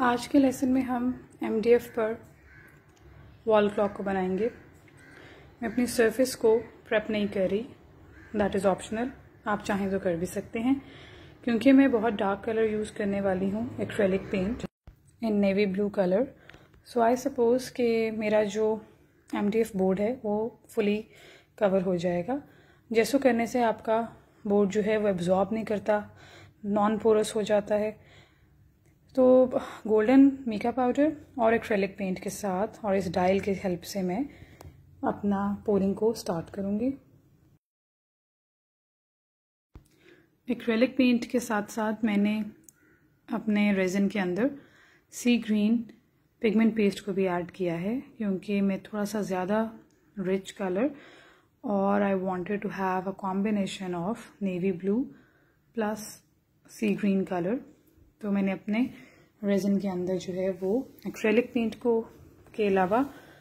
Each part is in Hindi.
आज के लेसन में हम MDF पर वॉल क्लॉक को बनाएंगे। मैं अपनी सरफेस को प्रेप नहीं कर रही, दैट इज़ ऑप्शनल, आप चाहें तो कर भी सकते हैं। क्योंकि मैं बहुत डार्क कलर यूज़ करने वाली हूँ, acrylic paint in navy blue colour, so I suppose कि मेरा जो MDF बोर्ड है वो फुली कवर हो जाएगा। जैसो करने से आपका बोर्ड जो है वो एब्जॉर्ब नहीं करता, नॉन पोरस हो जाता है। तो गोल्डन मीका पाउडर और एक्रेलिक पेंट के साथ और इस डायल के हेल्प से मैं अपना पोरिंग को स्टार्ट करूँगी। एक्रेलिक पेंट के साथ साथ मैंने अपने रेजिन के अंदर सी ग्रीन पिगमेंट पेस्ट को भी ऐड किया है, क्योंकि मैं थोड़ा सा ज़्यादा रिच कलर और I wanted to have a combination of navy blue plus sea green colour. तो मैंने अपने रेजिन के अंदर जो है वो एक्रेलिक पेंट को के अलावा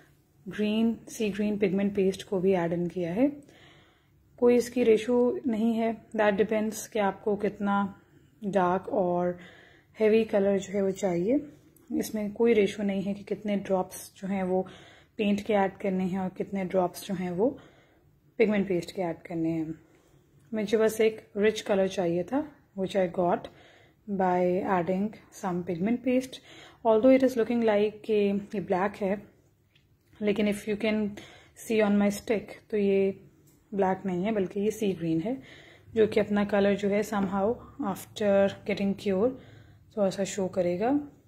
सी ग्रीन पिगमेंट पेस्ट को भी ऐड इन किया है। कोई इसकी रेशो नहीं है, दैट डिपेंड्स कि आपको कितना डार्क और हेवी कलर जो है वो चाहिए। इसमें कोई रेशो नहीं है कि कितने ड्रॉप्स जो हैं वो पेंट के ऐड करने हैं और कितने ड्रॉप्स जो हैं वो पिगमेंट पेस्ट के ऐड करने हैं। मुझे बस एक रिच कलर चाहिए था, which I got by adding some pigment paste. Although it is looking like ये black है, लेकिन if you can see on my stick तो ये black नहीं है बल्कि ये sea green है, जो कि अपना कलर जो है somehow after getting cure थोड़ा सा शो करेगा।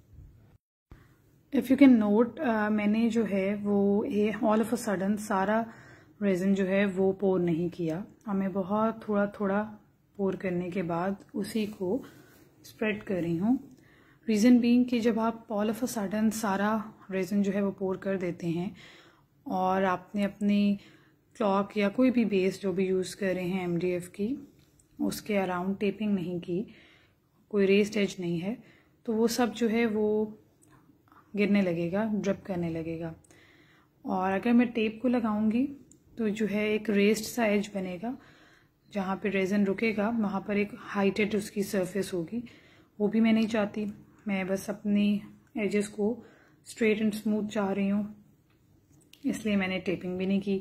If you can note मैंने जो है वो ये all of a sudden सारा रेजिन जो है वो पोर नहीं किया, हमें बहुत थोड़ा थोड़ा पोर करने के बाद उसी को स्प्रेड कर रही हूँ। रीज़न बीइंग कि जब आप ऑल ऑफ अ सडन सारा रेजिन जो है वो पोर कर देते हैं और आपने अपनी क्लॉक या कोई भी बेस जो भी यूज़ कर रहे हैं MDF की, उसके अराउंड टेपिंग नहीं की, कोई रेस्ड एज नहीं है, तो वो सब जो है वो गिरने लगेगा, ड्रिप करने लगेगा। और अगर मैं टेप को लगाऊंगी तो जो है एक रेस्ड सा एज बनेगा, जहाँ पे रेजिन रुकेगा वहाँ पर एक हाइटेड उसकी सरफेस होगी। वो भी मैं नहीं चाहती, मैं बस अपनी एजेस को स्ट्रेट एंड स्मूथ चाह रही हूँ, इसलिए मैंने टेपिंग भी नहीं की।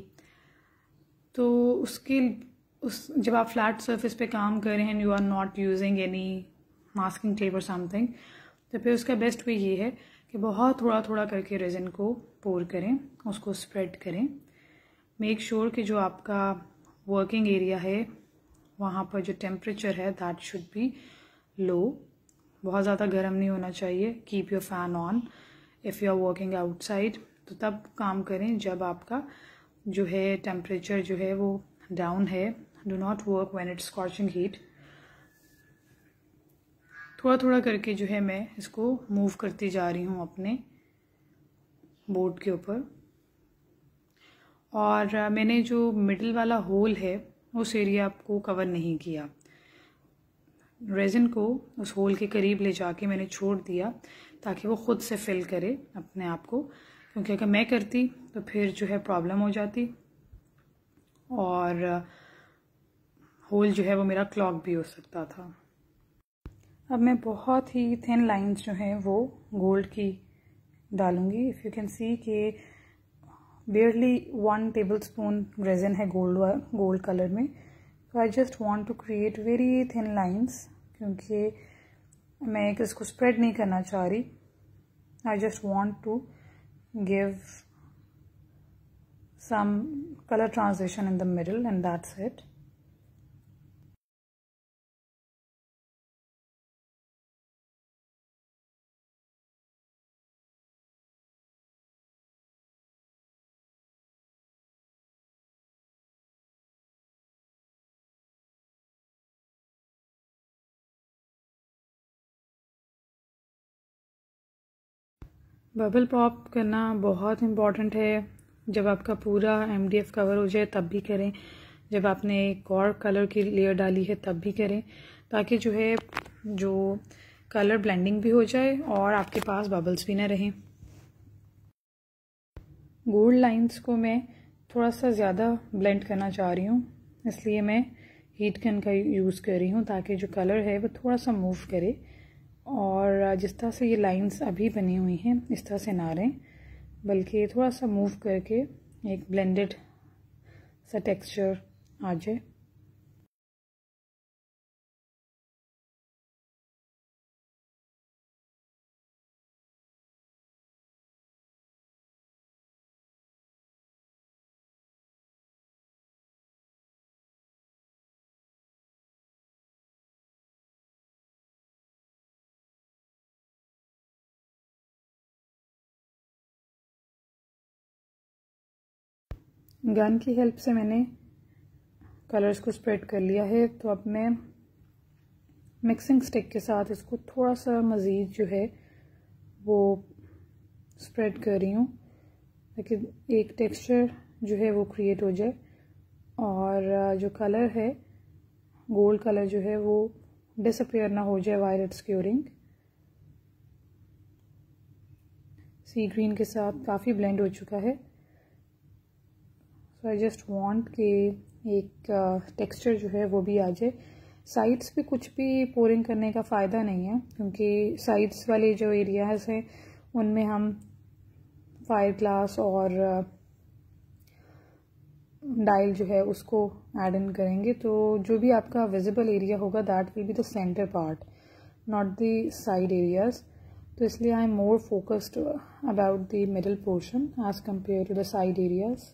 तो जब आप फ्लैट सरफेस पे काम कर रहे हैं, you are not using any masking tape और समथिंग, तो फिर उसका बेस्ट वे ये है कि बहुत थोड़ा थोड़ा करके रेजिन को पोर करें, उसको स्प्रेड करें। मेक श्योर कि जो आपका वर्किंग एरिया है वहाँ पर जो टेम्परेचर है दैट शुड बी लो, बहुत ज़्यादा गर्म नहीं होना चाहिए। Keep your fan on if you are working outside, तो तब काम करें जब आपका जो है टेम्परेचर जो है वो डाउन है। Do not work when it's scorching heat. थोड़ा थोड़ा करके जो है मैं इसको मूव करती जा रही हूँ अपने बोर्ड के ऊपर। और मैंने जो मिडिल वाला होल है उस एरिया को कवर नहीं किया, रेजिन को उस होल के करीब ले जाके मैंने छोड़ दिया ताकि वो खुद से फिल करे अपने आप को, क्योंकि अगर मैं करती तो फिर जो है प्रॉब्लम हो जाती और होल जो है वो मेरा क्लॉग भी हो सकता था। अब मैं बहुत ही थिन लाइंस जो हैं वो गोल्ड की डालूंगी। इफ़ यू कैन सी कि barely 1 tablespoon resin है गोल्ड कलर में। तो I just want to create very thin lines, क्योंकि मैं इसको स्प्रेड नहीं करना चाह रही। I just want to give some colour transition in the middle and that's it. Bubble pop करना बहुत इम्पॉर्टेंट है। जब आपका पूरा MDF कवर हो जाए तब भी करें, जब आपने एक और कलर की लेयर डाली है तब भी करें, ताकि जो है जो कलर ब्लेंडिंग भी हो जाए और आपके पास बबल्स भी ना रहें। गोल्ड लाइंस को मैं थोड़ा सा ज़्यादा ब्लेंड करना चाह रही हूँ, इसलिए मैं हीट गन का यूज़ कर रही हूँ ताकि जो कलर है वो थोड़ा सा मूव करे और जिस तरह से ये लाइंस अभी बनी हुई हैं इस तरह से ना रहें, बल्कि थोड़ा सा मूव करके एक ब्लेंडेड सा टेक्सचर आ जाए। गन की हेल्प से मैंने कलर्स को स्प्रेड कर लिया है। तो अब मैं मिक्सिंग स्टिक के साथ इसको थोड़ा सा मज़ीद जो है वो स्प्रेड कर रही हूँ ताकि एक टेक्सचर जो है वो क्रिएट हो जाए और जो कलर है गोल्ड कलर जो है वो डिसअपियर ना हो जाए while it's curing. Sea green के साथ काफ़ी ब्लेंड हो चुका है। सो आई जस्ट वांट कि एक टेक्सचर जो है वो भी आ जाए। साइड्स पे कुछ भी पोरिंग करने का फ़ायदा नहीं है क्योंकि साइड्स वाले जो एरियाज हैं उनमें हम फायर ग्लास और डायल जो है उसको ऐड इन करेंगे। तो जो भी आपका विजिबल एरिया होगा that will be the centre part, not the side areas. तो इसलिए I am more focused about the middle portion as compared to the side areas.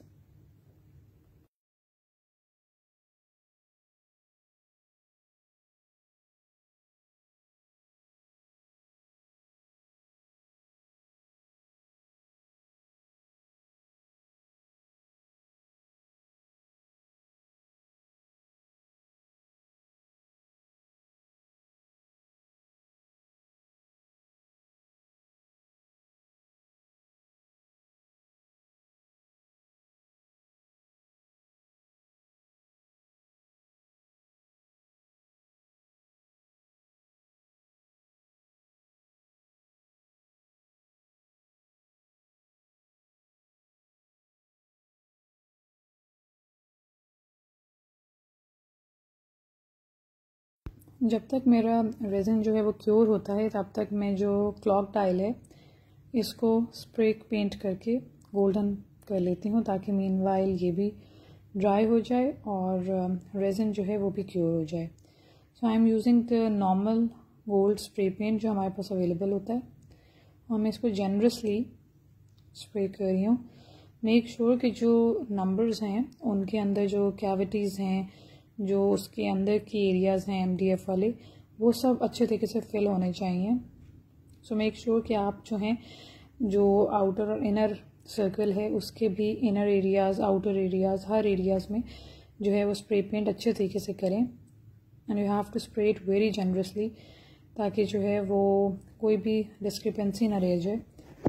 जब तक मेरा रेजिन जो है वो क्योर होता है तब तक मैं जो क्लॉक टाइल है इसको स्प्रे पेंट करके गोल्डन कर लेती हूँ ताकि मीनवाइल ये भी ड्राई हो जाए और रेजिन जो है वो भी क्योर हो जाए। So I am using the normal gold spray paint जो हमारे पास अवेलेबल होता है और मैं इसको जेनरसली स्प्रे कर रही हूँ। मेक श्योर कि जो नंबर्स हैं उनके अंदर जो कैविटीज़ हैं, जो उसके अंदर की एरियाज़ हैं MDF वाले, वो सब अच्छे तरीके से फिल होने चाहिए। सो मेक श्योर कि आप जो हैं जो आउटर और इनर सर्कल है उसके भी इनर एरियाज़ आउटर एरियाज़ हर एरियाज़ में जो है वो स्प्रे पेंट अच्छे तरीके से करें and you have to spray it very generously ताकि जो है वो कोई भी डिस्क्रिपेंसी ना रह जाए।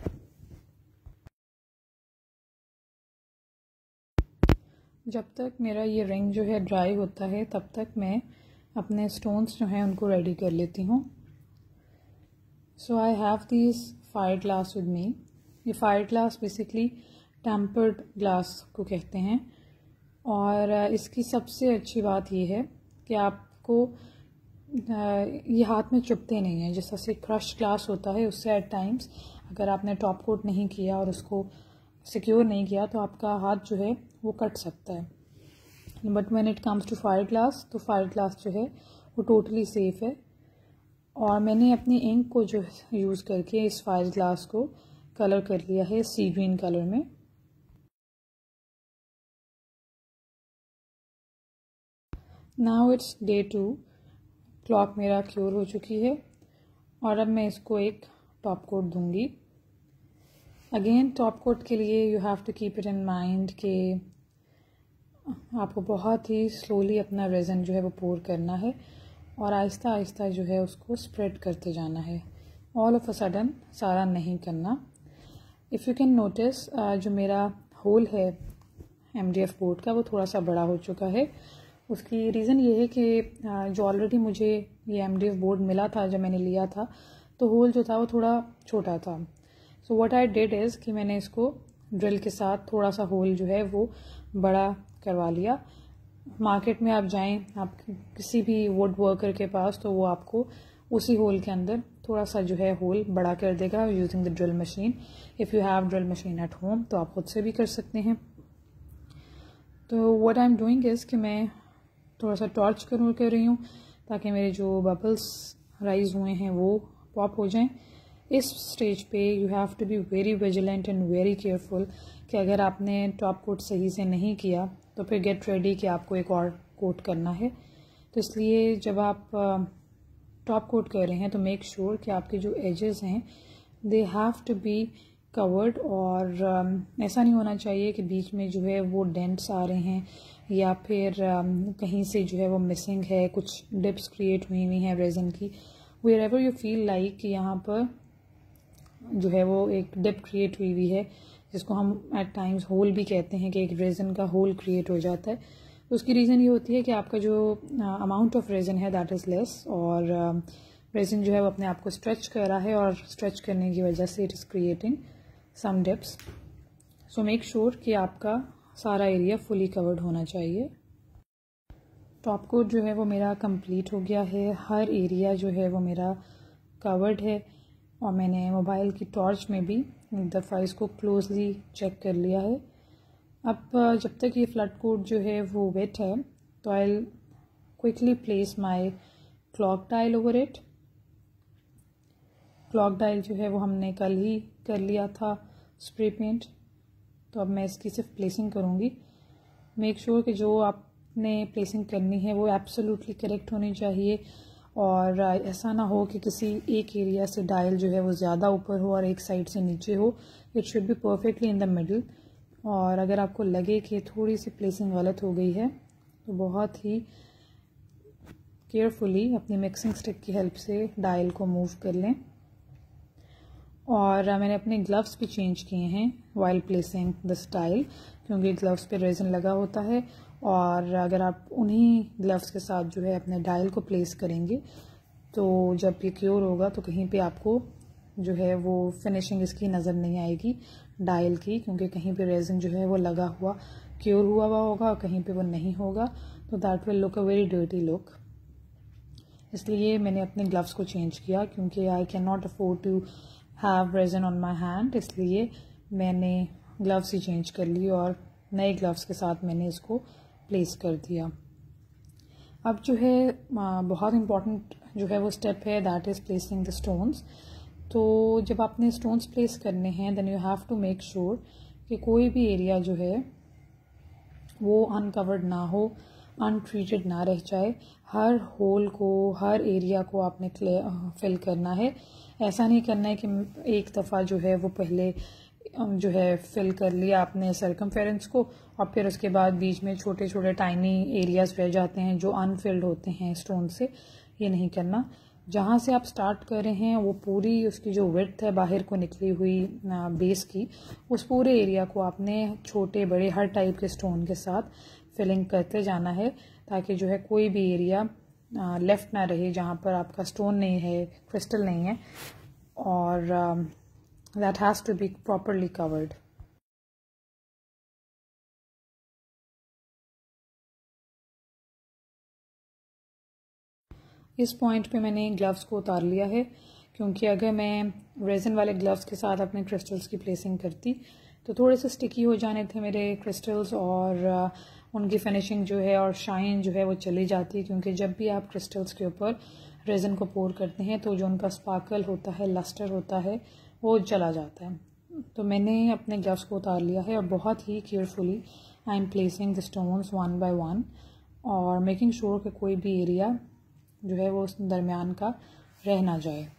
जब तक मेरा ये रिंग जो है ड्राई होता है तब तक मैं अपने स्टोन्स जो हैं उनको रेडी कर लेती हूँ। So I have this fire glass with me. ये fire glass basically tempered glass को कहते हैं और इसकी सबसे अच्छी बात ये है कि आपको ये हाथ में चुभते नहीं है। जैसा से क्रश ग्लास होता है उससे एट टाइम्स अगर आपने टॉप कोट नहीं किया और उसको सिक्योर नहीं किया तो आपका हाथ जो है वो कट सकता है। But when it comes to fire glass तो फायर ग्लास जो है वो टोटली सेफ़ है। और मैंने अपनी इंक को जो यूज़ करके इस फायर ग्लास को कलर कर लिया है सी ग्रीन कलर में। नाउ इट्स डे 2, क्लॉक मेरा क्योर हो चुकी है और अब मैं इसको एक टॉप कोट दूंगी। अगेन टॉप कोट के लिए you have to keep it in mind कि आपको बहुत ही स्लोली अपना रेज़न जो है वो पोर करना है और आहिस्ता आहिस्ता जो है उसको स्प्रेड करते जाना है। ऑल ऑफ अ सडन सारा नहीं करना। इफ़ यू कैन नोटिस जो मेरा होल है MDF बोर्ड का वो थोड़ा सा बड़ा हो चुका है। उसकी रीज़न ये है कि जो ऑलरेडी मुझे ये MDF बोर्ड मिला था जब मैंने लिया था तो होल जो था वो थोड़ा छोटा था। So what I did is कि मैंने इसको ड्रिल के साथ थोड़ा सा होल जो है वो बड़ा करवा लिया। मार्केट में आप जाएं आप किसी भी वुड वर्कर के पास तो वो आपको उसी होल के अंदर थोड़ा सा जो है होल बड़ा कर देगा using the drill machine. If you have drill machine at home तो आप खुद से भी कर सकते हैं। तो what I am doing is कि मैं थोड़ा सा टॉर्च कर रही हूँ ताकि मेरे जो बबल्स राइज हुए हैं वो पॉप हो जाएं। इस स्टेज पे you have to be very vigilant and very careful कि अगर आपने टॉप कोट सही से नहीं किया तो फिर गेट रेडी कि आपको एक और कोट करना है। तो इसलिए जब आप टॉप कोट कर रहे हैं तो मेक श्योर कि आपके जो एजेस हैं they have to be covered, और ऐसा नहीं होना चाहिए कि बीच में जो है वो डेंट्स आ रहे हैं या फिर कहीं से जो है वो मिसिंग है, कुछ डिप्स क्रिएट हुई हैं रेजन की। Wherever you feel like कि यहाँ पर जो है वो एक डिप क्रिएट हुई है, जिसको हम एट टाइम्स होल भी कहते हैं कि एक रेजन का होल क्रिएट हो जाता है। तो उसकी रीज़न ये होती है कि आपका जो अमाउंट ऑफ रेजन है दैट इज़ लेस, और रेजन जो है वो अपने आप को स्ट्रेच कर रहा है, और स्ट्रेच करने की वजह से it is creating some dips. So make sure कि आपका सारा एरिया फुली कवर्ड होना चाहिए। टॉप कोट जो है वो मेरा कंप्लीट हो गया है, हर एरिया जो है वो मेरा कवर्ड है, और मैंने मोबाइल की टॉर्च में भी एक दफ़ा इसको क्लोजली चेक कर लिया है। अब जब तक ये फ्लड कोट जो है वो वेट है तो I quickly place my clock dial over it. Clock dial जो है वो हमने कल ही कर लिया था स्प्रे पेंट, तो अब मैं इसकी सिर्फ प्लेसिंग करूँगी। मेक श्योर कि जो आपने प्लेसिंग करनी है वो एब्सोल्युटली करेक्ट होनी चाहिए, और ऐसा ना हो कि किसी एक एरिया से डायल जो है वो ज़्यादा ऊपर हो और एक साइड से नीचे हो। It should be perfectly in the middle. और अगर आपको लगे कि थोड़ी सी प्लेसिंग गलत हो गई है तो बहुत ही केयरफुली अपनी मिक्सिंग स्टिक की हेल्प से डायल को मूव कर लें। और मैंने अपने ग्लव्स भी चेंज किए हैं वाइल प्लेसिंग दिस डायल, क्योंकि ग्लव्स पे रेजन लगा होता है, और अगर आप उन्हीं ग्लव्स के साथ जो है अपने डायल को प्लेस करेंगे तो जब ये क्योर होगा तो कहीं पे आपको जो है वो फिनिशिंग इसकी नज़र नहीं आएगी डायल की, क्योंकि कहीं पे रेजन जो है वो लगा हुआ क्योर हुआ होगा और कहीं पे वो नहीं होगा, तो that will look a very dirty look. इसलिए मैंने अपने ग्लव्स को चेंज किया, क्योंकि I can not afford to have resin on my hand, इसलिए मैंने ग्लव्स ही चेंज कर ली और नए ग्लव्स के साथ मैंने इसको प्लेस कर दिया। अब जो है बहुत इम्पॉर्टेंट जो है वो स्टेप है, that is placing the stones. तो जब आपने स्टोन्स प्लेस करने हैं then you have to make sure कि कोई भी एरिया जो है वो अनकवर्ड ना हो, अनट्रीटेड ना रह जाए। हर होल को, हर एरिया को आपने फिल करना है। ऐसा नहीं करना है कि एक दफ़ा जो है वो पहले जो है फिल कर लिया आपने सर्कमफेरेंस को, और फिर उसके बाद बीच में छोटे छोटे टाइनी एरियाज रह जाते हैं जो अनफिल्ड होते हैं स्टोन से। ये नहीं करना। जहाँ से आप स्टार्ट कर रहे हैं वो पूरी उसकी जो विड्थ है बाहर को निकली हुई बेस की, उस पूरे एरिया को आपने छोटे बड़े हर टाइप के स्टोन के साथ फिलिंग करते जाना है, ताकि जो है कोई भी एरिया लेफ्ट ना रहे जहाँ पर आपका स्टोन नहीं है, क्रिस्टल नहीं है, और that has to be properly covered. इस पॉइंट पे मैंने ग्लव्स को उतार लिया है, क्योंकि अगर मैं रेजन वाले ग्लव्स के साथ अपने क्रिस्टल्स की प्लेसिंग करती तो थोड़े से स्टिकी हो जाने थे मेरे क्रिस्टल्स, और उनकी फिनिशिंग जो है और शाइन जो है वो चली जाती है, क्योंकि जब भी आप क्रिस्टल्स के ऊपर रेजन को पोर करते हैं तो जो उनका स्पार्कल होता है, लस्टर होता है, वो चला जाता है। तो मैंने अपने ग्लव्स को उतार लिया है और बहुत ही carefully I am placing the stones one by one, और मेकिंग श्योर कि कोई भी एरिया जो है वो उस दरमियान का रह ना जाए।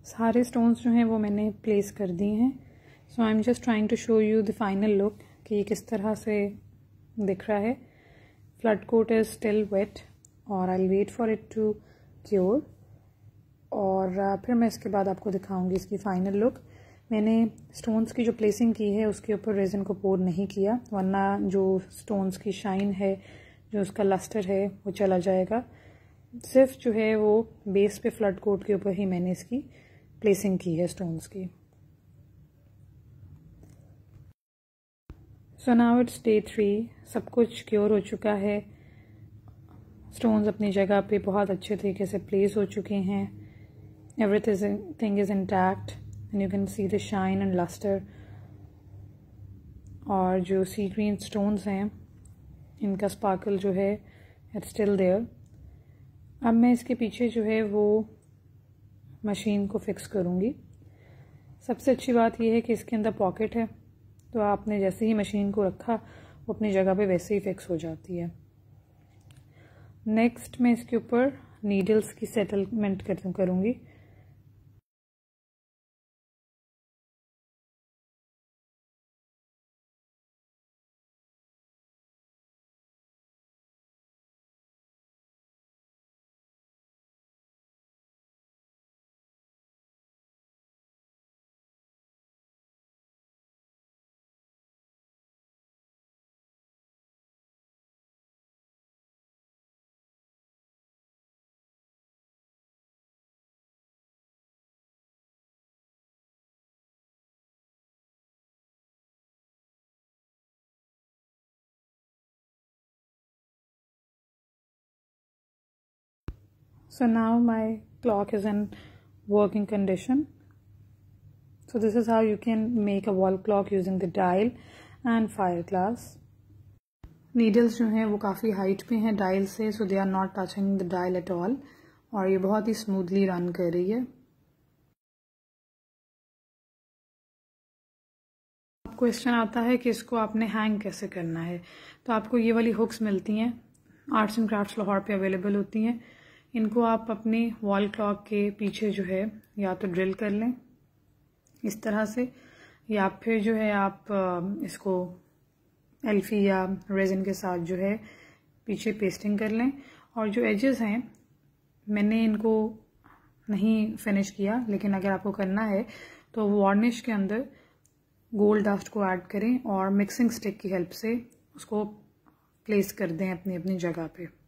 सारे स्टोन्स जो हैं वो मैंने प्लेस कर दिए हैं। So I am just trying to show you the final look कि ये किस तरह से दिख रहा है। Flood coat is still wet और I will wait for it to cure, और फिर मैं इसके बाद आपको दिखाऊंगी इसकी फ़ाइनल लुक। मैंने स्टोन्स की जो प्लेसिंग की है उसके ऊपर रेज़न को पोर नहीं किया, वरना जो स्टोन्स की शाइन है, जो उसका लस्टर है, वो चला जाएगा। सिर्फ जो है वो बेस पे फ्लड कोट के ऊपर ही मैंने इसकी प्लेसिंग की है स्टोन्स की। सो नाउ इट्स डे 3, सब कुछ क्योर हो चुका है। स्टोन्स अपनी जगह पे बहुत अच्छे तरीके से प्लेस हो चुके हैं। Everything is intact and you can see the shine and lustre. और जो सी ग्रीन स्टोन्स हैं इनका स्पार्कल जो है इट्स स्टिल देयर। अब मैं इसके पीछे जो है वो मशीन को फिक्स करूँगी। सबसे अच्छी बात यह है कि इसके अंदर पॉकेट है, तो आपने जैसे ही मशीन को रखा वो अपनी जगह पे वैसे ही फिक्स हो जाती है। नेक्स्ट मैं इसके ऊपर नीडल्स की सेटलमेंट करूँगी। So now my clock is in working condition. So this is how you can make a wall clock using the dial and fire glass. Needles जो हैं वो काफ़ी हाइट पे हैं डायल से, so they are not touching the dial at all, और ये बहुत ही स्मूथली रन कर रही है। क्वेश्चन आता है कि इसको आपने हैंग कैसे करना है, तो आपको ये वाली हुक्स मिलती हैं, आर्ट्स एंड क्राफ्ट्स लाहौर पे अवेलेबल होती हैं। इनको आप अपने वॉल क्लॉक के पीछे जो है या तो ड्रिल कर लें इस तरह से, या फिर जो है आप इसको एल्फी या रेजिन के साथ जो है पीछे पेस्टिंग कर लें। और जो एजेस हैं मैंने इनको नहीं फिनिश किया, लेकिन अगर आपको करना है तो वार्निश के अंदर गोल्ड डस्ट को ऐड करें और मिक्सिंग स्टिक की हेल्प से उसको प्लेस कर दें अपनी अपनी जगह पे।